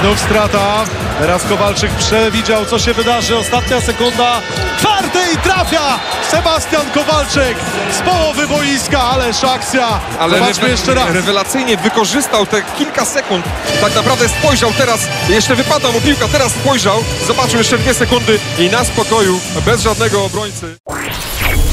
Znów strata. Teraz Kowalczyk przewidział, co się wydarzy. Ostatnia sekunda. Czwarty i trafia Sebastian Kowalczyk z połowy boiska, ależ akcja. Ale zobaczmy jeszcze raz. rewelacyjnie wykorzystał te kilka sekund. Tak naprawdę spojrzał teraz, jeszcze wypadła mu piłka, teraz spojrzał, zobaczył jeszcze 2 sekundy i na spokoju, bez żadnego obrońcy.